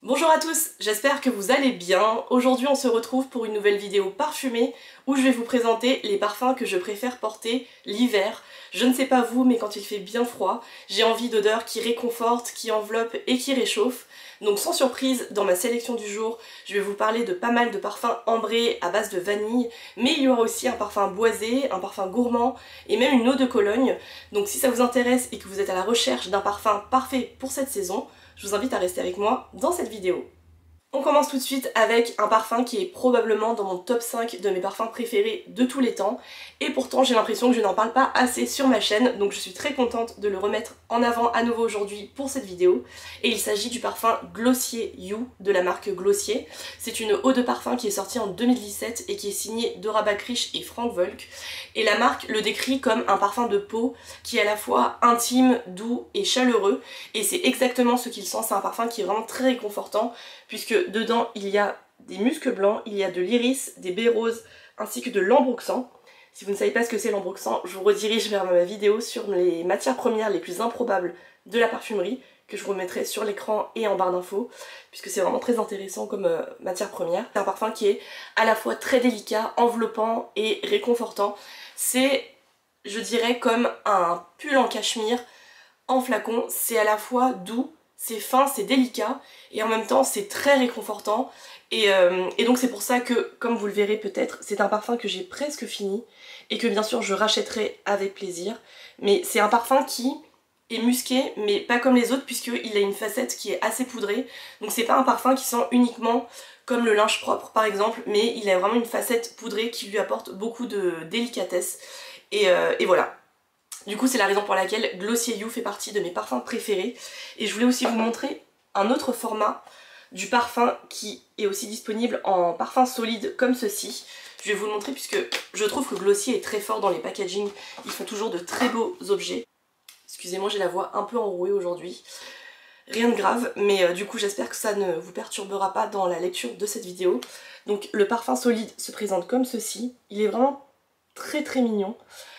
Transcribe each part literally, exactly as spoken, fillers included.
Bonjour à tous, j'espère que vous allez bien. Aujourd'hui on se retrouve pour une nouvelle vidéo parfumée où je vais vous présenter les parfums que je préfère porter l'hiver. Je ne sais pas vous, mais quand il fait bien froid, j'ai envie d'odeurs qui réconfortent, qui enveloppent et qui réchauffent. Donc sans surprise, dans ma sélection du jour, je vais vous parler de pas mal de parfums ambrés à base de vanille, mais il y aura aussi un parfum boisé, un parfum gourmand et même une eau de Cologne. Donc si ça vous intéresse et que vous êtes à la recherche d'un parfum parfait pour cette saison, je vous invite à rester avec moi dans cette vidéo. On commence tout de suite avec un parfum qui est probablement dans mon top cinq de mes parfums préférés de tous les temps, et pourtant j'ai l'impression que je n'en parle pas assez sur ma chaîne, donc je suis très contente de le remettre en avant à nouveau aujourd'hui pour cette vidéo. Et il s'agit du parfum Glossier You de la marque Glossier. C'est une eau de parfum qui est sortie en deux mille dix-sept et qui est signée Dora Bakrich et Frank Volk, et la marque le décrit comme un parfum de peau qui est à la fois intime, doux et chaleureux, et c'est exactement ce qu'il sent. C'est un parfum qui est vraiment très réconfortant puisque dedans il y a des muscs blancs, il y a de l'iris, des baies roses ainsi que de l'ambroxan. Si vous ne savez pas ce que c'est l'ambroxan, je vous redirige vers ma vidéo sur les matières premières les plus improbables de la parfumerie que je vous mettrai sur l'écran et en barre d'infos puisque c'est vraiment très intéressant comme euh, matière première. C'est un parfum qui est à la fois très délicat, enveloppant et réconfortant. C'est, je dirais, comme un pull en cachemire en flacon. C'est à la fois doux, c'est fin, c'est délicat et en même temps c'est très réconfortant et, euh, et donc c'est pour ça que, comme vous le verrez peut-être, c'est un parfum que j'ai presque fini et que bien sûr je rachèterai avec plaisir. Mais c'est un parfum qui est musqué mais pas comme les autres puisqu'il a une facette qui est assez poudrée, donc c'est pas un parfum qui sent uniquement comme le linge propre par exemple, mais il a vraiment une facette poudrée qui lui apporte beaucoup de délicatesse et, euh, et voilà. Du coup c'est la raison pour laquelle Glossier You fait partie de mes parfums préférés. Et je voulais aussi vous montrer un autre format du parfum qui est aussi disponible en parfum solide comme ceci. Je vais vous le montrer puisque je trouve que Glossier est très fort dans les packaging. Ils font toujours de très beaux objets. Excusez-moi, j'ai la voix un peu enrouée aujourd'hui. Rien de grave, mais euh, du coup j'espère que ça ne vous perturbera pas dans la lecture de cette vidéo. Donc le parfum solide se présente comme ceci. Il est vraiment très très mignon.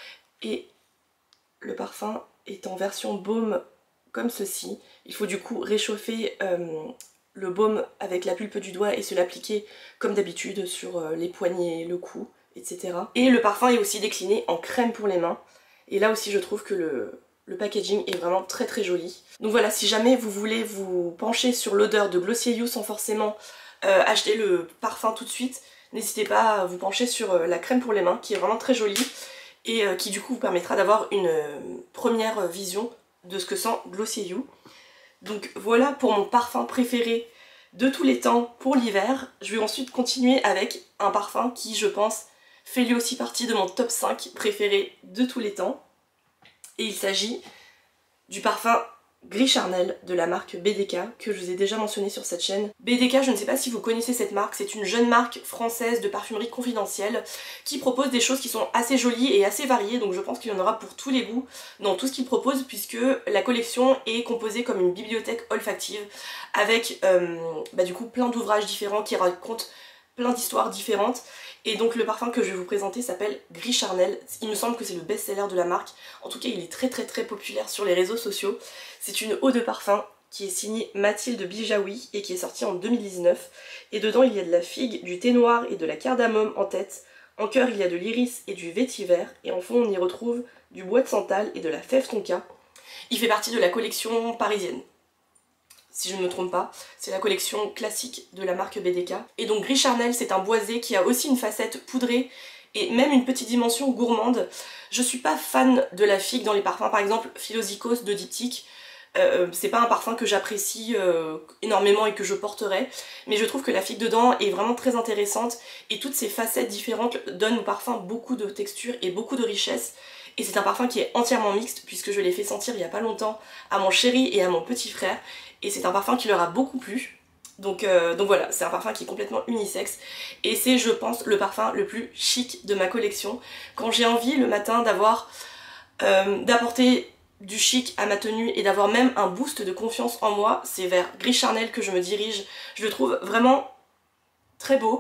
Et le parfum est en version baume comme ceci. Il faut du coup réchauffer euh, le baume avec la pulpe du doigt et se l'appliquer comme d'habitude sur euh, les poignets, le cou, et cetera. Et le parfum est aussi décliné en crème pour les mains. Et là aussi je trouve que le, le packaging est vraiment très très joli. Donc voilà, si jamais vous voulez vous pencher sur l'odeur de Glossier You sans forcément euh, acheter le parfum tout de suite, n'hésitez pas à vous pencher sur euh, la crème pour les mains qui est vraiment très jolie et euh, qui du coup vous permettra d'avoir une euh, première vision de ce que sent Glossier You. Donc voilà pour mon parfum préféré de tous les temps pour l'hiver. Je vais ensuite continuer avec un parfum qui, je pense, fait lui aussi partie de mon top cinq préféré de tous les temps. Et il s'agit du parfum Gris Charnel de la marque B D K que je vous ai déjà mentionné sur cette chaîne. B D K, je ne sais pas si vous connaissez cette marque, c'est une jeune marque française de parfumerie confidentielle qui propose des choses qui sont assez jolies et assez variées, donc je pense qu'il y en aura pour tous les goûts dans tout ce qu'ils proposent puisque la collection est composée comme une bibliothèque olfactive avec euh, bah, du coup plein d'ouvrages différents qui racontent plein d'histoires différentes. Et donc le parfum que je vais vous présenter s'appelle Gris Charnel. Il me semble que c'est le best-seller de la marque. En tout cas il est très très très populaire sur les réseaux sociaux. C'est une eau de parfum qui est signée Mathilde Bijaoui et qui est sortie en deux mille dix-neuf. Et dedans il y a de la figue, du thé noir et de la cardamome en tête. En cœur il y a de l'iris et du vétiver. Et en fond on y retrouve du bois de santal et de la fève tonka. Il fait partie de la collection parisienne, si je ne me trompe pas, c'est la collection classique de la marque B D K. Et donc Gris Charnel, c'est un boisé qui a aussi une facette poudrée et même une petite dimension gourmande. Je suis pas fan de la figue dans les parfums, par exemple Philosykos de Diptyque. Euh, c'est pas un parfum que j'apprécie euh, énormément et que je porterai, mais je trouve que la figue dedans est vraiment très intéressante et toutes ces facettes différentes donnent au parfum beaucoup de texture et beaucoup de richesse. Et c'est un parfum qui est entièrement mixte puisque je l'ai fait sentir il y a pas longtemps à mon chéri et à mon petit frère et c'est un parfum qui leur a beaucoup plu. Donc, euh, donc voilà, c'est un parfum qui est complètement unisexe et c'est, je pense, le parfum le plus chic de ma collection. Quand j'ai envie le matin d'avoir euh, d'apporter du chic à ma tenue et d'avoir même un boost de confiance en moi, c'est vers Gris Charnel que je me dirige. Je le trouve vraiment très beau.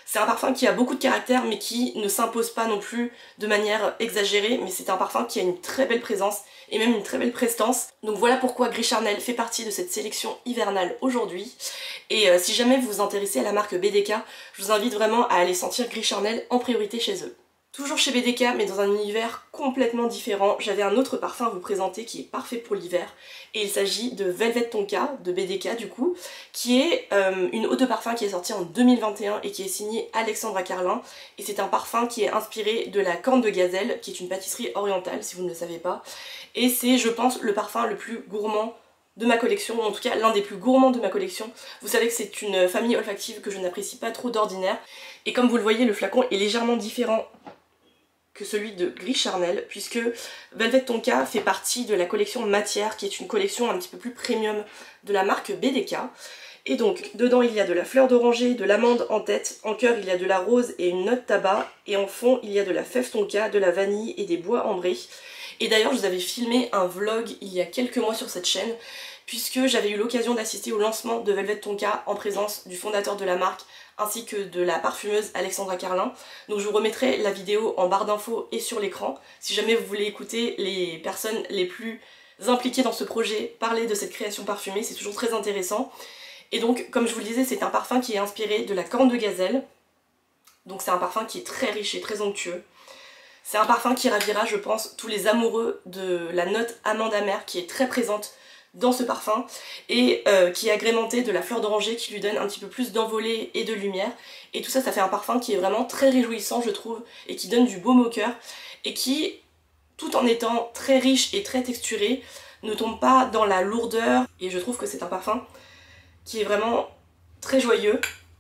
C'est un parfum qui a beaucoup de caractère mais qui ne s'impose pas non plus de manière exagérée, mais c'est un parfum qui a une très belle présence et même une très belle prestance. Donc voilà pourquoi Gris Charnel fait partie de cette sélection hivernale aujourd'hui. Et euh, si jamais vous vous intéressez à la marque B D K, je vous invite vraiment à aller sentir Gris Charnel en priorité chez eux. Toujours chez B D K, mais dans un univers complètement différent, j'avais un autre parfum à vous présenter qui est parfait pour l'hiver. Et il s'agit de Velvet Tonka, de B D K du coup, qui est euh, une eau de parfum qui est sortie en deux mille vingt et un et qui est signée Alexandra Carlin. Et c'est un parfum qui est inspiré de la corne de gazelle, qui est une pâtisserie orientale, si vous ne le savez pas. Et c'est, je pense, le parfum le plus gourmand de ma collection, ou en tout cas l'un des plus gourmands de ma collection. Vous savez que c'est une famille olfactive que je n'apprécie pas trop d'ordinaire. Et comme vous le voyez, le flacon est légèrement différent que celui de Gris Charnel, puisque Velvet Tonka fait partie de la collection Matière, qui est une collection un petit peu plus premium de la marque B D K. Et donc, dedans il y a de la fleur d'oranger, de l'amande en tête, en cœur il y a de la rose et une note tabac, et en fond il y a de la fève tonka, de la vanille et des bois ambrés. Et d'ailleurs je vous avais filmé un vlog il y a quelques mois sur cette chaîne, puisque j'avais eu l'occasion d'assister au lancement de Velvet Tonka en présence du fondateur de la marque, ainsi que de la parfumeuse Alexandra Carlin. Donc je vous remettrai la vidéo en barre d'infos et sur l'écran, si jamais vous voulez écouter les personnes les plus impliquées dans ce projet parler de cette création parfumée, c'est toujours très intéressant. Et donc, comme je vous le disais, c'est un parfum qui est inspiré de la corne de gazelle, donc c'est un parfum qui est très riche et très onctueux. C'est un parfum qui ravira, je pense, tous les amoureux de la note amande amère qui est très présente dans ce parfum et euh, qui est agrémenté de la fleur d'oranger qui lui donne un petit peu plus d'envolée et de lumière, et tout ça ça fait un parfum qui est vraiment très réjouissant je trouve et qui donne du baume au cœur et qui, tout en étant très riche et très texturé, ne tombe pas dans la lourdeur, et je trouve que c'est un parfum qui est vraiment très joyeux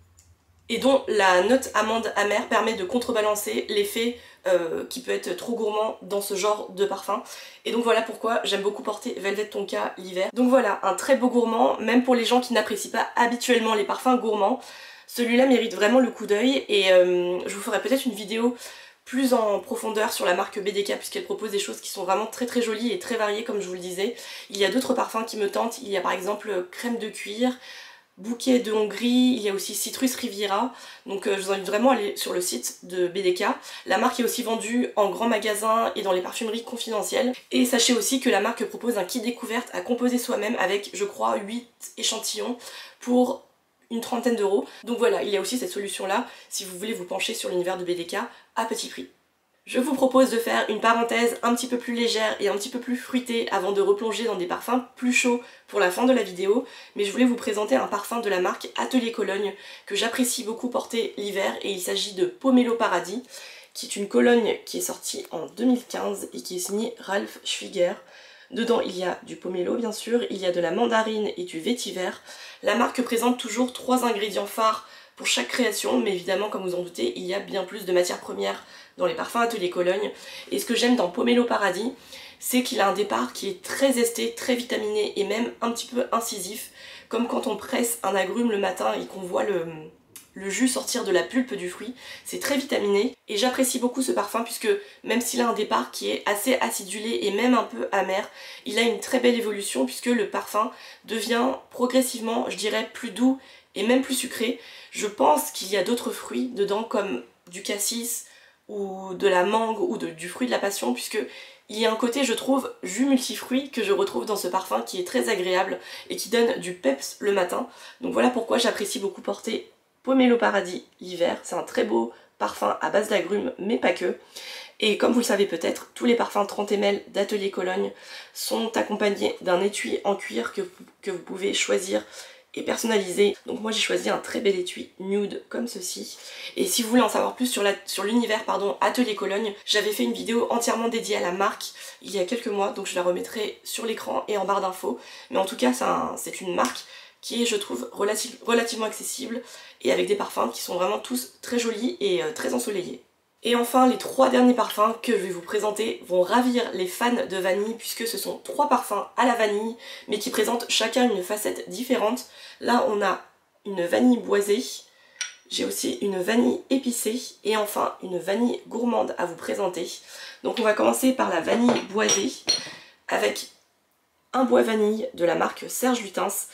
et dont la note amande amère permet de contrebalancer l'effet euh, qui peut être trop gourmand dans ce genre de parfum. Et donc voilà pourquoi j'aime beaucoup porter Velvet Tonka l'hiver. Donc voilà, un très beau gourmand, même pour les gens qui n'apprécient pas habituellement les parfums gourmands. Celui-là mérite vraiment le coup d'œil, et euh, je vous ferai peut-être une vidéo plus en profondeur sur la marque B D K, puisqu'elle propose des choses qui sont vraiment très très jolies et très variées comme je vous le disais. Il y a d'autres parfums qui me tentent, il y a par exemple crème de cuir, bouquet de Hongrie, il y a aussi Citrus Riviera, donc euh, je vous invite vraiment à aller sur le site de B D K. La marque est aussi vendue en grand magasin et dans les parfumeries confidentielles. Et sachez aussi que la marque propose un kit découverte à composer soi-même avec, je crois, huit échantillons pour une trentaine d'euros. Donc voilà, il y a aussi cette solution-là si vous voulez vous pencher sur l'univers de B D K à petit prix. Je vous propose de faire une parenthèse un petit peu plus légère et un petit peu plus fruitée avant de replonger dans des parfums plus chauds pour la fin de la vidéo, mais je voulais vous présenter un parfum de la marque Atelier Cologne que j'apprécie beaucoup porter l'hiver, et il s'agit de Pomelo Paradis, qui est une Cologne qui est sortie en deux mille quinze et qui est signée Ralph Schwiger. Dedans il y a du pomelo bien sûr, il y a de la mandarine et du vétiver. La marque présente toujours trois ingrédients phares pour chaque création, mais évidemment comme vous en doutez il y a bien plus de matières premières dans les parfums Atelier Cologne. Et ce que j'aime dans Pomelo Paradis, c'est qu'il a un départ qui est très esté, très vitaminé et même un petit peu incisif, comme quand on presse un agrume le matin et qu'on voit le, le jus sortir de la pulpe du fruit. C'est très vitaminé et j'apprécie beaucoup ce parfum puisque même s'il a un départ qui est assez acidulé et même un peu amer, il a une très belle évolution puisque le parfum devient progressivement, je dirais, plus doux et même plus sucré. Je pense qu'il y a d'autres fruits dedans comme du cassis ou de la mangue ou de, du fruit de la passion, puisque il y a un côté, je trouve, jus multifruit que je retrouve dans ce parfum qui est très agréable et qui donne du peps le matin. Donc voilà pourquoi j'apprécie beaucoup porter Pomelo Paradis l'hiver. C'est un très beau parfum à base d'agrumes, mais pas que. Et comme vous le savez peut-être, tous les parfums trente millilitres d'Atelier Cologne sont accompagnés d'un étui en cuir que, que vous pouvez choisir et personnalisé. Donc moi j'ai choisi un très bel étui nude comme ceci. Et si vous voulez en savoir plus sur la, sur l'univers pardon Atelier Cologne, j'avais fait une vidéo entièrement dédiée à la marque il y a quelques mois, donc je la remettrai sur l'écran et en barre d'infos. Mais en tout cas c'est une marque qui est, je trouve, relative, relativement accessible et avec des parfums qui sont vraiment tous très jolis et euh, très ensoleillés. Et enfin, les trois derniers parfums que je vais vous présenter vont ravir les fans de vanille, puisque ce sont trois parfums à la vanille, mais qui présentent chacun une facette différente. Là, on a une vanille boisée, j'ai aussi une vanille épicée, et enfin une vanille gourmande à vous présenter. Donc on va commencer par la vanille boisée, avec un bois vanille de la marque Serge Lutens.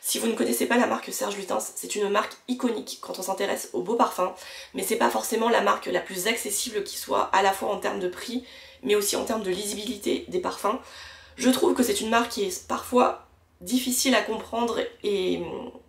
Si vous ne connaissez pas la marque Serge Lutens, c'est une marque iconique quand on s'intéresse aux beaux parfums, mais c'est pas forcément la marque la plus accessible qui soit, à la fois en termes de prix, mais aussi en termes de lisibilité des parfums. Je trouve que c'est une marque qui est parfois difficile à comprendre et,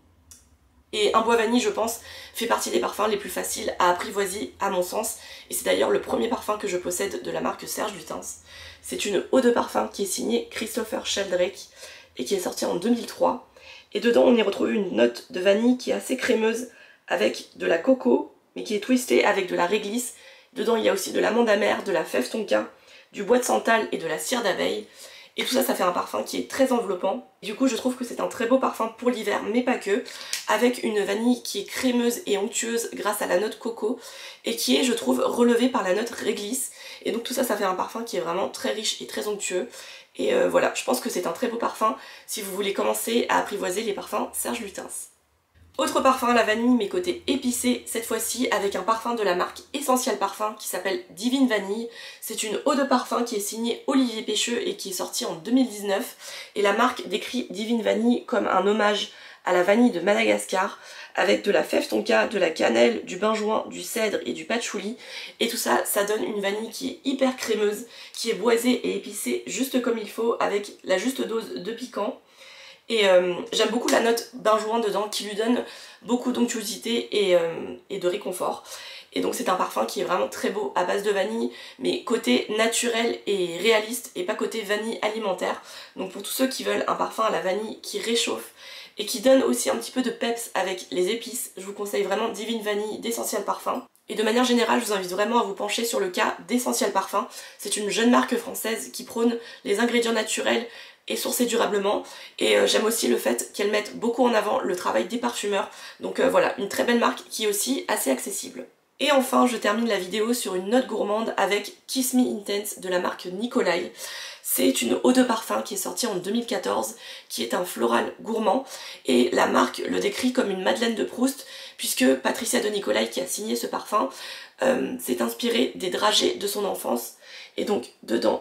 et un bois vanille, je pense, fait partie des parfums les plus faciles à apprivoiser à mon sens, et c'est d'ailleurs le premier parfum que je possède de la marque Serge Lutens. C'est une eau de parfum qui est signée Christopher Sheldrake et qui est sortie en deux mille trois, et dedans on y retrouve une note de vanille qui est assez crémeuse avec de la coco, mais qui est twistée avec de la réglisse. Dedans il y a aussi de l'amande amère, de la fève tonka, du bois de santal et de la cire d'abeille. Et tout ça, ça fait un parfum qui est très enveloppant. Du coup, je trouve que c'est un très beau parfum pour l'hiver, mais pas que, avec une vanille qui est crémeuse et onctueuse grâce à la note coco, et qui est, je trouve, relevée par la note réglisse. Et donc tout ça, ça fait un parfum qui est vraiment très riche et très onctueux. Et euh, voilà, je pense que c'est un très beau parfum si vous voulez commencer à apprivoiser les parfums Serge Lutens. Autre parfum, la vanille, mais côté épicé, cette fois-ci avec un parfum de la marque Essential Parfum qui s'appelle Divine Vanille. C'est une eau de parfum qui est signée Olivier Pêcheux et qui est sortie en deux mille dix-neuf. Et la marque décrit Divine Vanille comme un hommage à la vanille de Madagascar, avec de la fève tonka, de la cannelle, du benjoin, du cèdre et du patchouli. Et tout ça, ça donne une vanille qui est hyper crémeuse, qui est boisée et épicée juste comme il faut, avec la juste dose de piquant. Et euh, j'aime beaucoup la note benjoin dedans qui lui donne beaucoup d'onctuosité et, euh, et de réconfort. Et donc c'est un parfum qui est vraiment très beau à base de vanille, mais côté naturel et réaliste et pas côté vanille alimentaire. Donc pour tous ceux qui veulent un parfum à la vanille qui réchauffe et qui donne aussi un petit peu de peps avec les épices, je vous conseille vraiment Divine Vanille d'Essential Parfum. Et de manière générale, je vous invite vraiment à vous pencher sur le cas d'Essential Parfum. C'est une jeune marque française qui prône les ingrédients naturels et sourcés durablement, et euh, j'aime aussi le fait qu'elle mette beaucoup en avant le travail des parfumeurs. Donc euh, voilà, une très belle marque qui est aussi assez accessible. Et enfin, je termine la vidéo sur une note gourmande avec Kiss Me Intense de la marque Nicolai. C'est une eau de parfum qui est sortie en deux mille quatorze, qui est un floral gourmand, et la marque le décrit comme une Madeleine de Proust, puisque Patricia de Nicolai, qui a signé ce parfum, euh, s'est inspirée des dragées de son enfance. Et donc, dedans,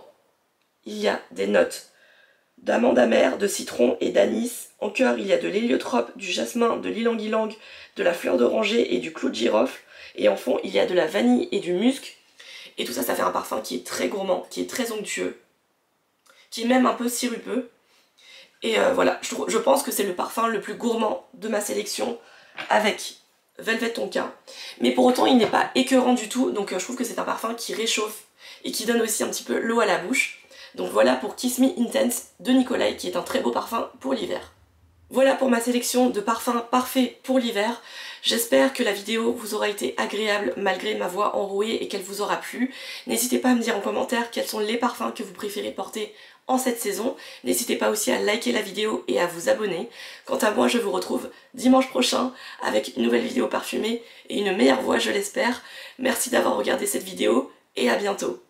il y a des notes d'amande amère, de citron et d'anis. En cœur, il y a de l'héliotrope, du jasmin, de l'ylang-ylang, de la fleur d'oranger et du clou de girofle. Et en fond, il y a de la vanille et du musc. Et tout ça, ça fait un parfum qui est très gourmand, qui est très onctueux, qui est même un peu sirupeux. Et euh, voilà, je, je pense que c'est le parfum le plus gourmand de ma sélection avec Velvet Tonka. Mais pour autant, il n'est pas écœurant du tout, donc euh, je trouve que c'est un parfum qui réchauffe et qui donne aussi un petit peu l'eau à la bouche. Donc voilà pour Kiss Me Intense de Nicolai, qui est un très beau parfum pour l'hiver. Voilà pour ma sélection de parfums parfaits pour l'hiver. J'espère que la vidéo vous aura été agréable malgré ma voix enrouée et qu'elle vous aura plu. N'hésitez pas à me dire en commentaire quels sont les parfums que vous préférez porter en cette saison. N'hésitez pas aussi à liker la vidéo et à vous abonner. Quant à moi, je vous retrouve dimanche prochain avec une nouvelle vidéo parfumée et une meilleure voix, je l'espère. Merci d'avoir regardé cette vidéo et à bientôt.